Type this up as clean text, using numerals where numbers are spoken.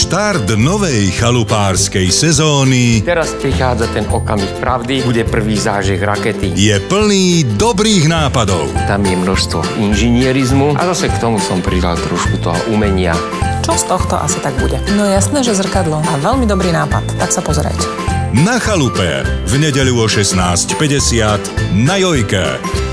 Štart novej chalupárskej sezóny Teraz prichádza ten okamih pravdy, bude prvý zážeh rakety. je plný dobrých nápadov. Tam je množstvo inžinierizmu a zase k tomu som pridal trošku toho umenia. Čo z tohto asi tak bude? No jasné, že zrkadlo. A veľmi dobrý nápad, tak sa pozerajte. Na chalupe v nedeľu o 16:50 na Jojke.